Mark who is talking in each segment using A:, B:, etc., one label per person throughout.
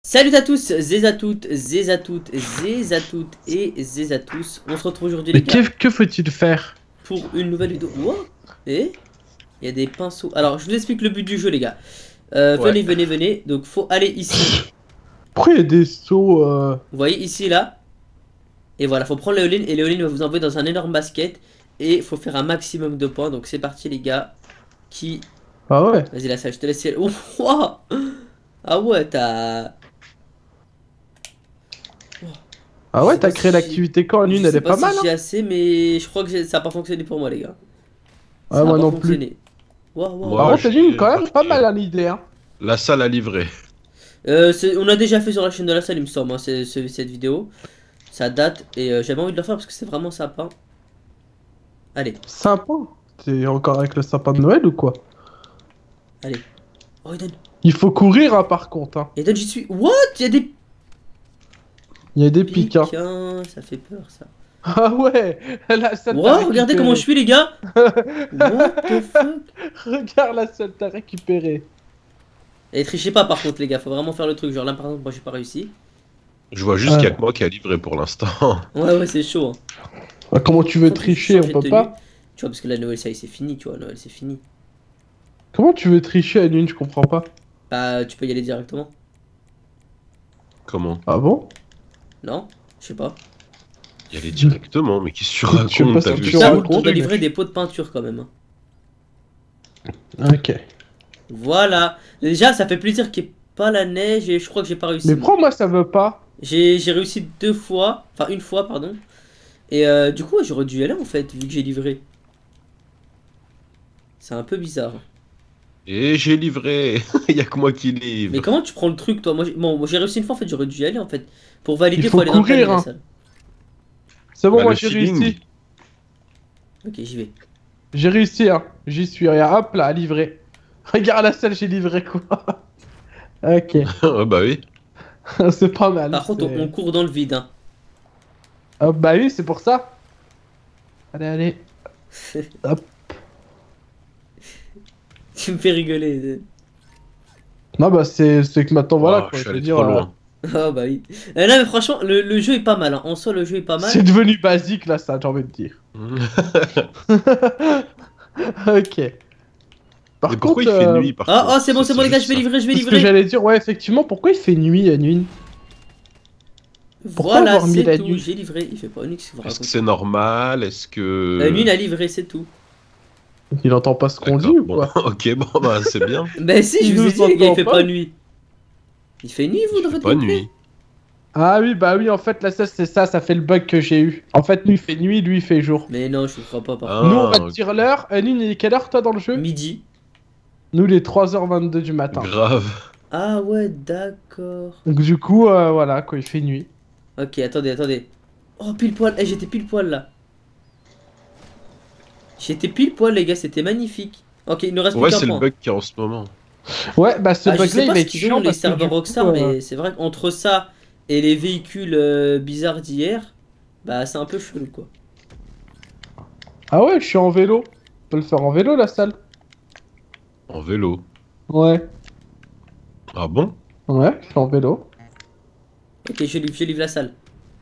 A: Salut à tous, zéz à toutes, zéz à toutes, zéz à toutes et zéz à tous. On se retrouve aujourd'hui les
B: Mais
A: gars
B: que faut-il faire?
A: pour une nouvelle vidéo. Wow. Et il y a des pinceaux. Alors je vous explique le but du jeu les gars. Venez. Donc faut aller ici.
B: Pourquoi il y a des sauts
A: Vous voyez ici là. Et voilà, faut prendre Léoline et Léoline va vous envoyer dans un énorme basket. Et faut faire un maximum de points. Donc c'est parti les gars. Qui...
B: Ah ouais?
A: Vas-y là ça, je te laisse. Ouf, wow. Ah ouais t'as...
B: Ah ouais, t'as créé l'activité quand une, elle est pas mal.
A: J'ai assez, mais je crois que ça a pas fonctionné pour moi, les gars.
B: Ouais, moi non plus.
A: Waouh.
B: Par contre, t'as dit quand même pas mal à l'idée. Hein.
C: La salle à livrer.
A: On a déjà fait sur la chaîne de la salle, il me semble, hein, cette vidéo. Ça date et j'avais envie de le faire parce que c'est vraiment sympa. Allez.
B: Sympa. T'es encore avec le sapin de Noël ou quoi?
A: Allez. Oh, Eden.
B: Il faut courir, hein, par contre. Hein.
A: Eden, j'y suis. What? Il y a des
B: Il y a des pics, hein.
A: Ça fait peur, ça.
B: Ah ouais, la salle
A: Wow, regardez comment je suis, les gars. What the fuck?
B: Regarde la salle, t'as récupéré.
A: Et trichez pas, par contre, les gars. Faut vraiment faire le truc. Genre là, par exemple, moi, j'ai pas réussi.
C: Je vois juste qu'il y a que moi qui a livré pour l'instant.
A: Ouais, c'est chaud. Hein.
B: Ah, comment tu veux tricher? On peut pas.
A: Tu vois, parce que la Noël, ça y est, c'est fini, tu vois. Noël, c'est fini.
B: Comment tu veux tricher à une? Je comprends pas.
A: Bah, tu peux y aller directement.
C: Comment?
B: Ah bon?
A: Non? Je sais pas.
C: Y aller directement, mais qu'est-ce que tu
B: Je sais pas
C: racontes?
B: si
C: T'as
B: tu
C: vu
B: te
C: ça?
B: rends
A: On
B: compte,
A: doit
B: mais-
A: livrer des pots de peinture quand même.
B: Ok.
A: Voilà. Déjà, ça fait plaisir qu'il n'y ait pas la neige et je crois que j'ai pas réussi.
B: Mais pourquoi moi ça veut pas?
A: J'ai réussi deux fois. Enfin, une fois, pardon. Et du coup, j'aurais dû y aller en fait, vu que j'ai livré. C'est un peu bizarre.
C: Et j'ai livré. Y a que moi qui livre.
A: Mais comment tu prends le truc, toi? Moi, j'ai réussi une fois en fait, j'aurais dû y aller en fait. Pour valider,
B: Il faut
A: aller dans le
B: courir,
A: panier, la
B: hein.
A: salle.
B: C'est bon,
C: Bah,
B: moi
C: le
B: j'ai
C: feeling.
B: réussi.
A: Ok, j'y vais.
B: J'ai réussi, hein. J'y suis. Regarde, hop là, livré. Regarde la salle, j'ai livré quoi. Ok.
C: Ah bah oui.
B: C'est pas mal.
A: Par contre, on court dans le vide. Hein.
B: Hop, bah oui, c'est pour ça. Allez. Hop.
A: Tu me fais rigoler.
B: Non, bah c'est que maintenant, voilà
C: Oh,
B: quoi.
C: je suis
B: Je veux
C: allé
B: dire,
C: trop loin.
A: Oh bah oui. Non mais franchement, le jeu est pas mal. Hein. En soi, le jeu est pas mal.
B: c'est devenu basique là, ça, j'ai envie de dire. Ok. Par
C: Mais pourquoi il
B: contre,
C: fait nuit par
A: Ah,
C: contre?
A: oh, c'est bon,
C: Ça,
A: les gars, je
C: juste
A: vais
C: ça.
A: livrer, je vais
B: c'est ce que
A: livrer.
B: j'allais dire. Ouais, effectivement, pourquoi il fait nuit à nuit? Pourquoi
A: Voilà,
B: avoir mis
A: c'est
B: la
A: tout.
B: nuit?
A: J'ai livré. Il fait pas Onyx.
C: Est-ce que c'est normal? Est-ce que...
A: La nuit, il a livré, c'est tout.
B: Il entend pas ce qu'on
C: D'accord,
B: dit ou
C: bon.
B: quoi?
C: Ok, bon bah c'est bien.
A: Bah si, je
B: Il
A: vous ai
B: nous
A: dit, les gars, il
B: entend
A: fait
B: pas.
A: pas nuit. Il fait nuit, vous, de
C: Il fait
A: votre
C: pas
A: côté?
C: nuit.
B: Ah oui, bah oui, en fait, là, ça, c'est ça fait le bug que j'ai eu. En fait, lui, il fait nuit, lui, il fait jour.
A: Mais non, je vous crois pas, par
C: Ah,
B: Nous, on va te
C: ok.
B: dire l'heure. Anine, il est quelle heure, toi, dans le jeu?
A: Midi.
B: Nous, il est 3h22 du matin.
C: Grave.
A: Ah ouais, d'accord.
B: Donc, du coup, voilà, quoi, il fait nuit.
A: Ok, attendez. Oh, pile poil. Eh, j'étais pile poil, là. J'étais pile poil, les gars, c'était magnifique. Ok, il ne reste plus
C: Ouais,
A: qu'un
C: c'est le
A: point.
C: bug qu'il y a en ce moment.
B: Ouais, bah, ce
A: Ah, je
B: bug-là,
A: sais
B: il
A: pas
B: va
A: ce
B: être
A: qu'ils ont,
B: chiant
A: les
B: parce que
A: serveurs
B: du coup,
A: Rockstar, mais c'est vrai qu'entre ça et les véhicules bizarres d'hier, bah c'est un peu chelou, quoi.
B: Ah ouais, je suis en vélo. On peut le faire en vélo, la salle?
C: En vélo.
B: Ouais.
C: Ah bon?
B: Ouais, je suis en vélo.
A: Ok, je livre la salle.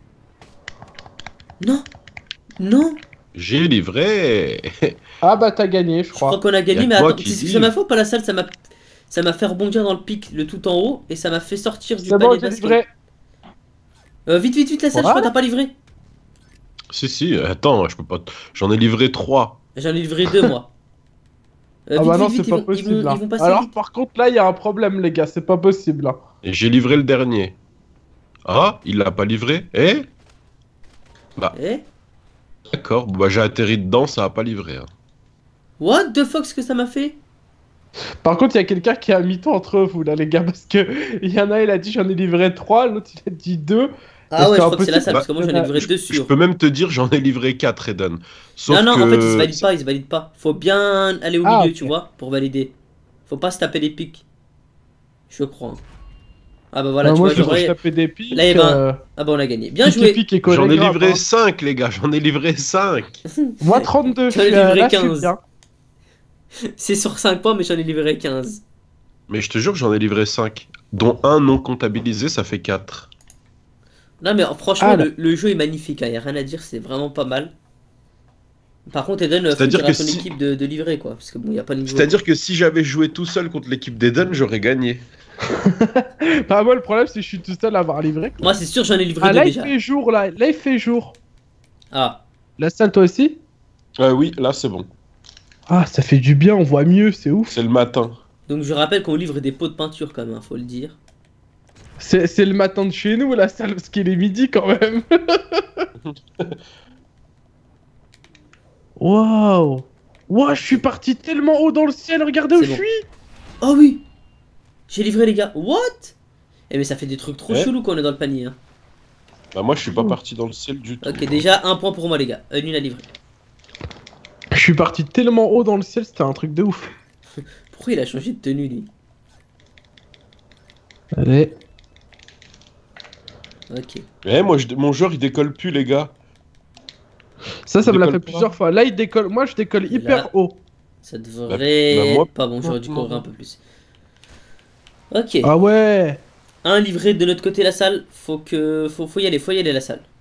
A: Non.
C: J'ai livré.
B: Ah bah, t'as gagné, je
A: Je crois
B: crois.
A: qu'on a gagné,
C: Y a
A: mais
C: que moi
A: attends,
C: qui
A: c'est
C: livre.
A: ma faute, pas la salle, ça m'a fait rebondir dans le pic, le tout en haut, et ça m'a fait sortir du
B: C'est
A: panier
B: bon,
A: de
B: j'ai
A: basket.
B: livré.
A: Vite, la salle, je crois que t'as pas livré.
C: Si, attends, je peux pas... J'en ai livré 3.
A: J'en ai livré 2, moi.
B: Ah bah non,
A: vite,
B: c'est pas possible,
A: ils
B: là.
A: vont passer
B: Alors,
A: vite.
B: par contre, là, il y a un problème, les gars. C'est pas possible, là.
C: Et j'ai livré le dernier. Ah, il l'a pas livré? Eh? Bah,
A: Eh?
C: d'accord. Bah, j'ai atterri dedans, ça a pas livré. Hein.
A: What the fuck, ce que ça m'a fait?
B: Par contre, il y a quelqu'un qui a mis temps entre vous, là, les gars. Parce que il y en a, il a dit j'en ai livré 3. L'autre, il a dit 2.
A: Ah ouais,
B: c'est
A: je crois que c'est la
B: impossible.
A: salle, parce que moi j'en ai livré 2
C: Je
A: sûrs.
C: peux même te dire, j'en ai livré 4, Eden. Sauf
A: Non,
C: que...
A: en fait, il se valide pas. Faut bien aller au
B: Ah,
A: milieu,
B: ok.
A: tu vois, pour valider. Faut pas se taper les pics. Je crois. Ah bah voilà, tu
B: moi,
A: vois,
B: je
A: genre,
B: vais taper des pics.
A: là, il va- ah bah on a gagné. Bien joué.
B: Pique et
C: J'en ai
B: chorégraphe,
C: livré
B: hein.
C: 5, les gars, j'en ai livré 5.
B: Moi, 32.
A: J'en ai
B: je suis,
A: livré
B: là, je suis
A: 15.
B: bien.
A: C'est sur 5 points, mais j'en ai livré 15.
C: Mais je te jure que j'en ai livré 5. Dont un non comptabilisé, ça fait 4.
A: Non mais franchement,
B: Ah, là.
A: le jeu est magnifique, y a rien à dire, c'est vraiment pas mal. Par contre, Eden, faut
C: C'est-à-dire
A: dire à
C: que
A: ton
C: si-
A: équipe de livrer quoi, parce que bon, y a pas de niveau.
C: C'est-à-dire que si j'avais joué tout seul contre l'équipe d'Eden, j'aurais gagné.
B: Bah, moi, le problème, c'est que je suis tout seul à avoir livré.
A: Moi, c'est sûr, j'en ai livré
B: Ah,
A: deux
B: là, il
A: déjà.
B: fait jour, là. Là, il fait jour.
A: Ah,
B: La salle, toi aussi?
C: Oui, là c'est bon.
B: Ah, ça fait du bien, on voit mieux, c'est ouf.
C: C'est le matin.
A: donc je rappelle qu'on livre des pots de peinture quand même, hein, faut le dire.
B: C'est le matin de chez nous, la salle, parce qu'il est midi quand même. Waouh. Waouh, je suis parti tellement haut dans le ciel, regardez où
A: C'est
B: je
A: bon.
B: suis.
A: Oh oui, j'ai livré les gars. What? Eh mais ça fait des trucs trop
C: Ouais.
A: chelous quand on est dans le panier. Hein.
C: Bah moi je suis pas parti dans le ciel du tout.
A: Ok, déjà un point pour moi les gars. Nul à livrer.
B: Je suis parti tellement haut dans le ciel, c'était un truc de ouf.
A: Pourquoi il a changé de tenue lui?
B: Allez.
A: Ok.
C: Eh moi mon joueur il décolle plus les gars.
B: Ça
C: Il
B: me l'a
C: décolle
B: fait
C: pas.
B: plusieurs fois. Là, il décolle. Moi, je décolle
A: Et
B: hyper
A: là-
B: haut.
A: Ça devrait
C: bah, moi-
A: être pas bon, j'aurais dû
C: non,
A: courir
C: non.
A: un peu plus. Ok.
B: Ah ouais.
A: Un livré de notre côté la salle. Faut y aller la salle.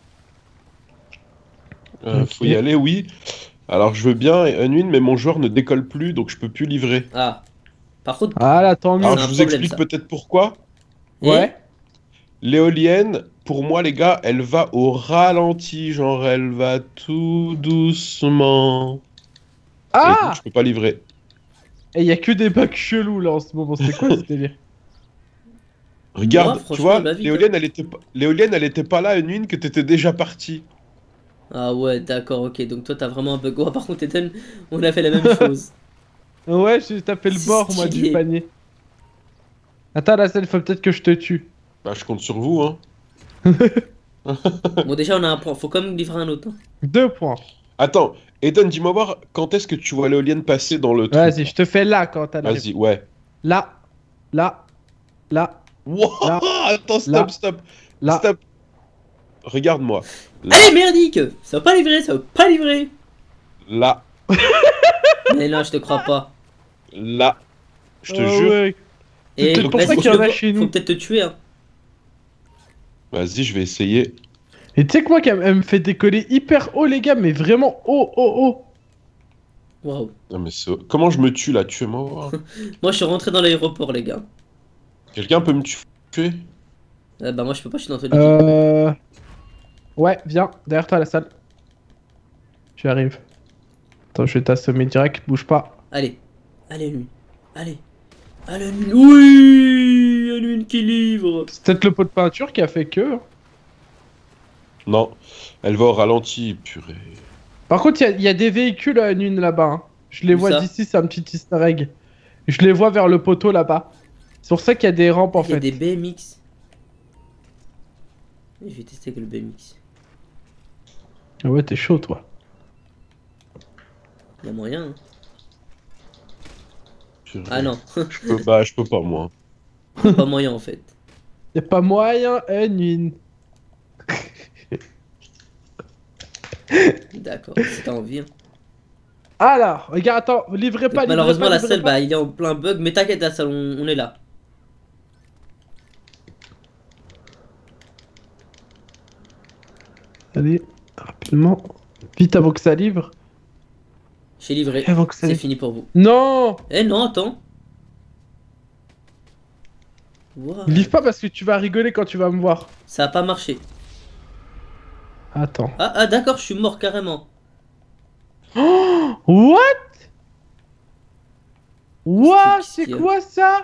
B: Ok.
C: Faut y aller, oui. Alors je veux bien Unwin, mais mon joueur ne décolle plus, donc je peux plus livrer.
A: Ah. Par contre,
B: Ah là, tant mieux.
C: Alors
A: c'est
C: je
A: un
C: vous
A: problème,
C: explique
A: ça.
C: peut-être pourquoi.
B: Ouais.
C: L'éolienne, pour moi les gars, elle va au ralenti, genre elle va tout doucement. Et
B: Ah.
C: donc, je peux pas livrer.
B: Et y a que des bugs chelous là en ce moment. C'est quoi ce délire?
C: Regarde,
A: Moi, franchement,
C: tu vois,
A: elle va vite,
C: l'éolienne elle était pas là, Unwin, que t'étais déjà parti.
A: Ah ouais, d'accord, ok. Donc toi t'as vraiment un bug. Oh, par contre, Ethan, on a fait la même chose.
B: Ouais, j'ai tapé le
A: C'est
B: bord moi
A: stylé.
B: du panier. Attends, la scène, faut peut-être que je te tue.
C: Bah je compte sur vous, hein.
A: Bon, déjà, on a un point. Faut quand même livrer un autre. Hein.
B: 2 points.
C: Attends, Eden, dis-moi voir, quand est-ce que tu vois l'éolienne passer dans le truc?
B: Vas-y, je te fais là quand t'as
C: Vas-y, ouais.
B: Là. Là. Là.
C: Wow,
B: Là.
C: attends,
B: Là.
C: stop.
B: Là.
C: Stop. Regarde-moi. Là,
A: Allez, merdique! Ça va pas livrer, ça va pas livrer!
C: là,
A: Mais non, je te crois pas.
C: là. Je te
B: Ah
C: jure.
B: ouais.
A: Et
B: peut-être pour
A: vas-y,
B: ça
A: tu
B: qu'il y en
A: le
B: a
A: vois,
B: chez nous.
A: Faut peut-être te tuer, hein.
C: Vas-y, je vais essayer.
B: Et tu sais que moi, elle me fait décoller hyper haut, les gars, mais vraiment haut.
A: Waouh.
C: Non, mais comment je me tue là? Tuez-moi voir.
A: Moi, je suis rentré dans l'aéroport, les gars.
C: Quelqu'un peut me tuer?
A: Bah, moi, je peux pas, je suis dans ton équipe.
B: Ouais, viens, derrière toi, la salle. J'arrive. Attends, je vais t'assommer direct, bouge pas.
A: Allez, lui. Allez, lui. Oui, lui qui livre.
B: C'est peut-être le pot de peinture qui a fait que.
C: Non, elle va au ralenti, purée.
B: Par contre, il y a des véhicules à une là-bas. Hein. Je les
A: Où
B: vois
A: ça
B: d'ici, c'est un petit easter egg. Je les vois vers le poteau là-bas. C'est pour ça qu'il y a des rampes en
A: Il y a
B: fait.
A: des BMX. Je vais tester avec le BMX.
B: Ah ouais, t'es chaud toi.
A: Il y a moyen, hein.
C: Purée.
A: Ah non,
C: Je peux pas, moi.
A: y a pas moyen en fait.
B: Y a pas moyen, une.
A: D'accord, si t'as envie. Hein.
B: Alors, regarde, attends, livrez
A: Donc,
B: pas, livrez
A: malheureusement,
B: pas,
A: la
B: livrez
A: salle,
B: pas.
A: bah, il est en plein bug. Mais t'inquiète, la salle, on est là.
B: Allez, rapidement. Vite avant que ça livre.
A: J'ai livré.
B: Avant que ça
A: C'est
B: livre.
A: fini pour vous.
B: Non,
A: Eh non, attends. Wow.
B: livre pas parce que tu vas rigoler quand tu vas me voir.
A: Ça a pas marché.
B: Attends.
A: Ah, d'accord, je suis mort carrément.
B: What? What?
A: Qu'est-ce
B: C'est
A: qu'il y a
B: quoi ça?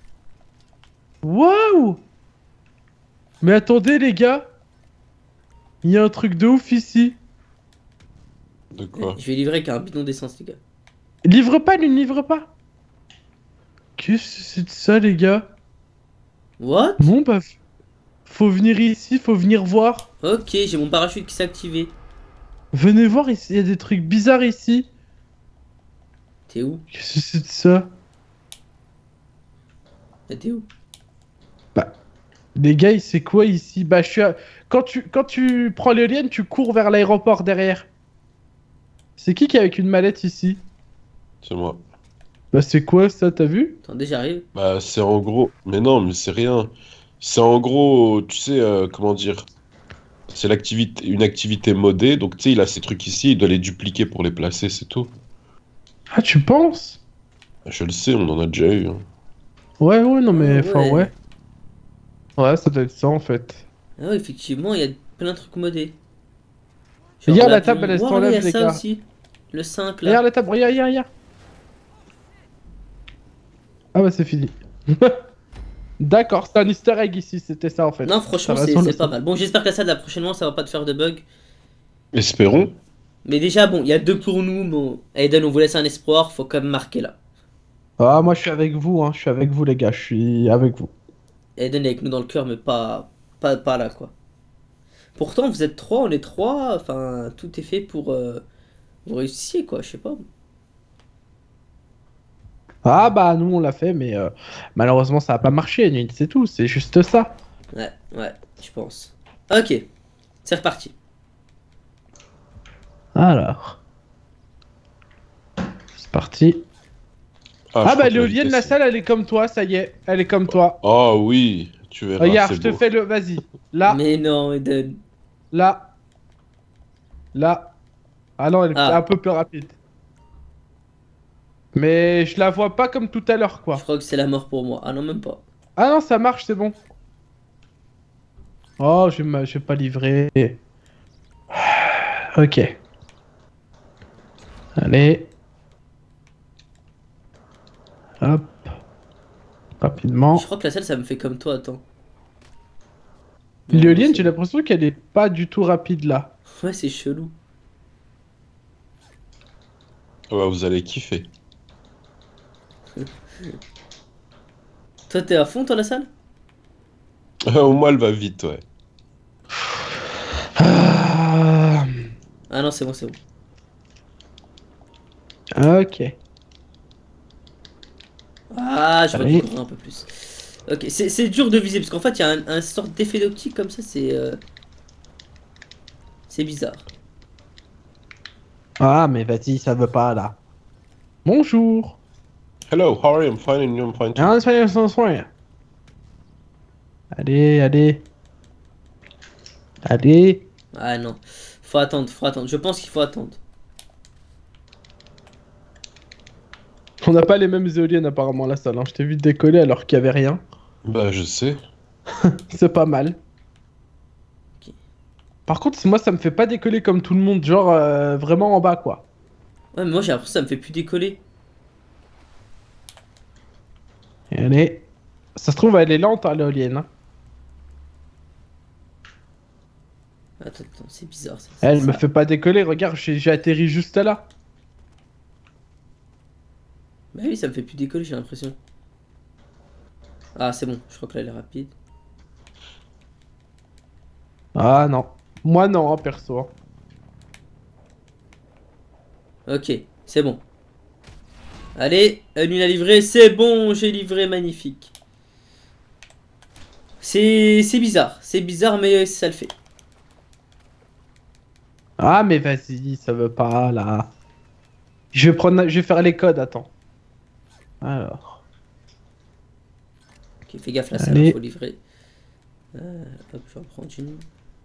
B: Waouh! Mais attendez les gars. Il y a un truc de ouf ici.
C: De quoi?
A: Je vais livrer avec un bidon d'essence, les gars.
B: Livre pas, lui, ne livre pas. Qu'est-ce que c'est de ça les gars?
A: What?
B: Bon bah... Faut venir ici, faut venir voir.
A: Ok, j'ai mon parachute qui s'est activé.
B: Venez voir ici, il y a des trucs bizarres ici.
A: T'es où?
B: Qu'est-ce que c'est de ça?
A: T'es où?
B: Les gars, c'est quoi ici? Bah je suis à... Quand tu prends l'éolienne, tu cours vers l'aéroport derrière. C'est qui est avec une mallette ici?
C: C'est moi.
B: Bah c'est quoi ça, t'as vu?
A: Attendez, j'arrive.
C: Bah, c'est en gros. Mais non, mais c'est rien. C'est en gros, tu sais, comment dire. C'est une activité modée. Donc, tu sais, il a ces trucs ici, il doit les dupliquer pour les placer, c'est tout.
B: Ah, tu penses?
C: Je le sais, on en a déjà eu, hein.
B: Ouais, ouais, non mais,
A: Ah,
B: enfin,
A: ouais.
B: ouais. Ouais, ça doit être ça en fait.
A: Ah ouais, effectivement, il y a plein de trucs modés.
B: Regarde la
A: l'avion.
B: table, elle se
A: Oh, là, il y
B: enlève,
A: a
B: les
A: ça
B: gars.
A: aussi. Le 5 là.
B: Regarde la table, regarde, regarde, regarde. Ah bah c'est fini. D'accord, c'est un easter egg ici, c'était ça en fait.
A: Non, franchement,
B: T'as raison,
A: c'est
B: le
A: pas
B: sang.
A: mal. Bon, j'espère que la salle, la prochainement, ça va pas te faire de bug.
C: Espérons.
A: Mais déjà, bon, il y a 2 pour nous. Bon, Aiden, on vous laisse un espoir. Faut quand même marquer là.
B: Ah, moi je suis avec vous, hein, je suis avec vous les gars, je suis avec vous.
A: Aiden est avec nous dans le cœur, mais pas là, quoi. Pourtant, vous êtes 3, on est 3. Enfin, tout est fait pour vous réussissiez, quoi. Je sais pas.
B: Ah bah nous on l'a fait, mais malheureusement ça a pas marché, Nid, c'est tout, c'est juste ça.
A: Ouais, je pense. Ok, c'est reparti.
B: Alors. C'est parti.
C: Ah,
B: Ah
C: je crois
B: bah
C: que la
B: l'éolienne, la
C: vitesse,
B: salle elle est comme toi, ça y est, elle est comme toi.
C: Oh oui, tu verras,
B: Regarde,
C: c'est
B: je te
C: beau.
B: fais le... Vas-y. Là,
A: Mais non, Eden.
B: là, là. Ah non, elle est
A: Ah.
B: un peu plus rapide. Mais je la vois pas comme tout à l'heure,
A: Je
B: quoi.
A: crois que c'est la mort pour moi. Ah non, même pas.
B: Ah non, ça marche, c'est bon. Oh, je vais pas livrer. Ok. Allez. Hop. Rapidement.
A: Je crois que la salle, ça me fait comme toi, attends. Non,
B: L'éolienne,
A: c'est
B: j'ai
A: bon.
B: l'impression qu'elle est pas du tout rapide là.
A: Ouais, c'est chelou.
C: Ah bah, vous allez kiffer.
A: Toi, t'es à fond, toi, la salle?
C: Au moins, elle va vite, ouais.
B: Ah,
A: Ah non, c'est bon, c'est bon.
B: ok.
A: Ah, j'aurais dû
B: Allez.
A: courir un peu plus. Ok, c'est dur de viser, parce qu'en fait, il y a un sorte d'effet d'optique comme ça, c'est bizarre.
B: Ah, mais vas-y, ça veut pas là. Bonjour.
C: Hello, how are you? I'm fine and you, I'm fine too.
B: Ah, soyez sans soin. Allez, allez. Allez.
A: Ah non, faut attendre, faut attendre. Je pense qu'il faut attendre.
B: On n'a pas les mêmes éoliennes apparemment la salle, hein. Je t'ai vu décoller alors qu'il y avait rien.
C: Bah, je sais.
B: C'est pas mal.
A: Ok.
B: Par contre, moi ça me fait pas décoller comme tout le monde, genre vraiment en bas quoi.
A: Ouais, mais moi, j'ai l'impression que ça me fait plus décoller.
B: Et allez. Ça se trouve, elle est lente hein, l'éolienne. Hein.
A: Attends, attends, c'est bizarre, ça.
B: Elle me
A: ça.
B: fait pas décoller, regarde, j'ai atterri juste là.
A: Bah oui, ça me fait plus décoller, j'ai l'impression. Ah, c'est bon, je crois que là, elle est rapide.
B: Ah non. Moi non, hein, perso. Hein.
A: Ok, c'est bon. Allez, une à livrer, c'est bon, j'ai livré, magnifique. C'est bizarre, mais ça le fait.
B: Ah mais vas-y, ça veut pas là. Je vais faire les codes, attends. Alors.
A: Ok, fais gaffe, là, ça
B: Allez.
A: faut livrer. Hop, je vais en prendre une.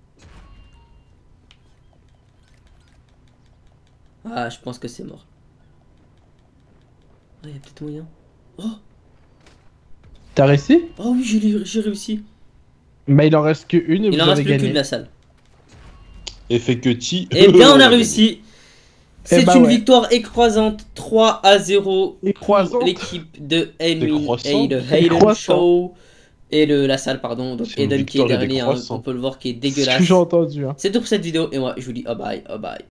A: Ah, je pense que c'est mort. Ah, il y a peut-être moyen. Oh,
B: T'as réussi?
A: oh oui, j'ai réussi.
B: Bah il en reste qu'une et
A: Il
B: vous
A: en
B: avez
A: reste plus
B: gagné.
A: qu'une, la salle.
C: Effet que ti.
A: Eh bien, on a réussi. C'est
B: bah
A: une
B: ouais.
A: victoire écrasante 3-0 pour
B: Écroisante.
A: l'équipe de Edwin
C: Décroissante.
A: et de Hayden
B: Décroissant.
A: Show. Et la salle, pardon. Donc
C: C'est une
A: Eden qui est
C: victoire des
A: dernier, hein,
C: décroissants.
A: on peut le voir, qui est
B: C'est ce que
A: dégueulasse.
B: j'ai entendu. Hein.
A: C'est tout pour cette vidéo. Et moi, je vous dis bye bye.